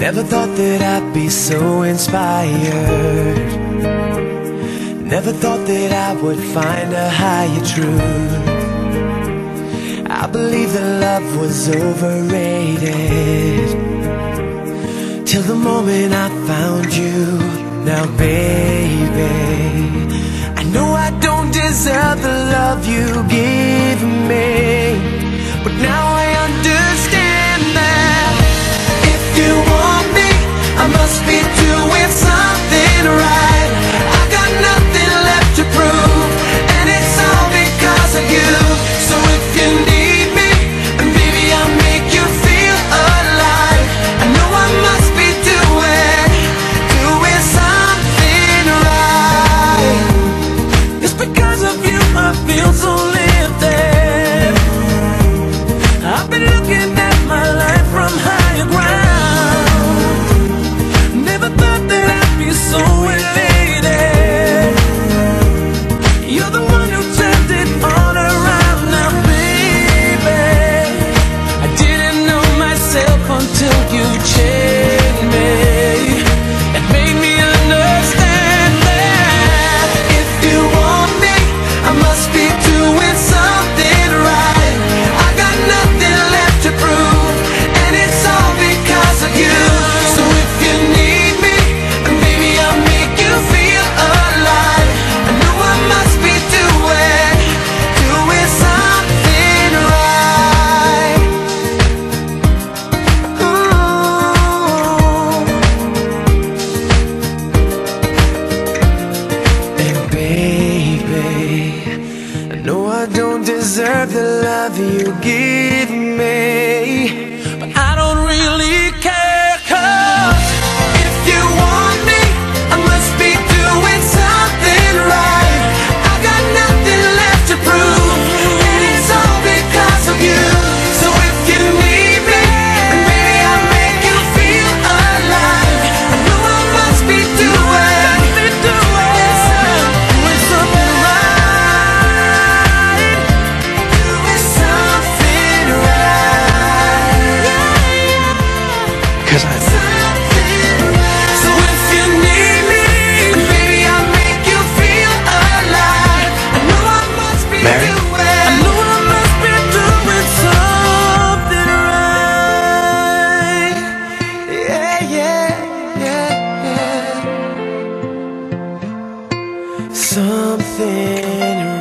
Never thought that I'd be so inspired. Never thought that I would find a higher truth. I believe that love was overrated, till the moment I found you. Now baby, I know I don't deserve the love you give me, but now I understand that if you want me, I must be doing something right. I got nothing left to prove, and it's all because of you. So if you need me, and baby I'll make you feel alive, I know I must be doing something right. It's because of you I feel so lifted. I've been looking at my life from higher ground. Never thought that I'd be so elated. You're the one who turned it all around. Now baby, I didn't know myself until you changed me and made me understand that if you want me, I must be doing something right. I got nothing left to prove, and it's all because of you. So if you need me, and baby I'll make you feel alive, I know I must be doing something right. And baby, I know I don't deserve the love you give me, but I don't really care, 'cause if you want me, I must be doing something right. I got nothing left to prove, and it's all because of you. So if you need me, and baby I'll make you feel alive, I know I must be doing something right. Doing something right. Because So if you need me, baby I'll make you feel alive. I know I must be Mary? I know I must be doing something right. Yeah, yeah, yeah, yeah. Something right.